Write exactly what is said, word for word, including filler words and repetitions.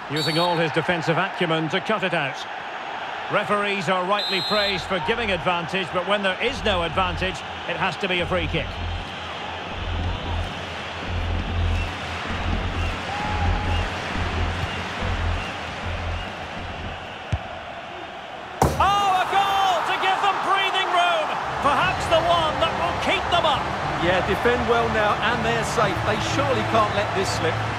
Using all his defensive acumen to cut it out. Referees are rightly praised for giving advantage, but when there is no advantage, it has to be a free kick. Oh, a goal to give them breathing room! Perhaps the one that will keep them up. Yeah, defend well now, and they're safe. They surely can't let this slip.